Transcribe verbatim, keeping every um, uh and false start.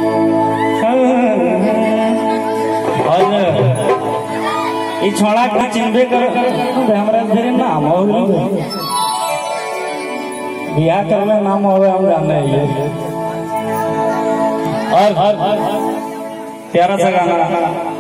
ये छोड़ा के चिंबे कर हमरा फिर नाम हो बियाह करने नाम हो हम जाने ये और प्यारा सा गाना